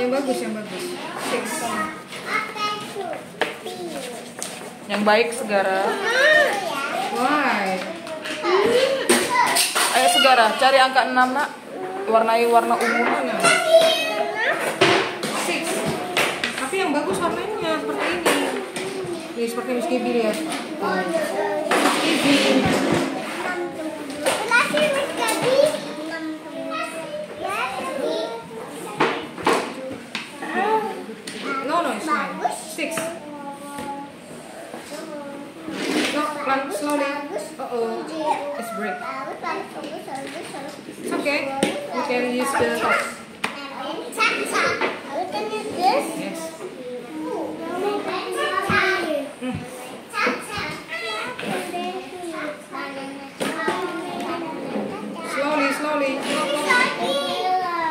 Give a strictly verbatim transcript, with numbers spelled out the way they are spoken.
Yang bagus, yang bagus. Six. Yang baik Segara. Why? Ayo Segara, cari angka enam nak. Warnai warna ungu. Six. Tapi yang bagus warnanya seperti ini. Nih seperti Miss Gibi lihat. Miss Gibi. No, no, it's fine. Six. No, pelan, slowly. Uh oh, it's break. It's okay. You can use the top. We can use this. Yes.